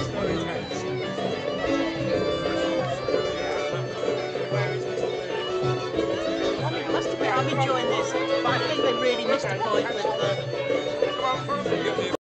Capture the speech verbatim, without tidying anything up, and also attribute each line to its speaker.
Speaker 1: I'm enjoying this, but I think they really missed the point with the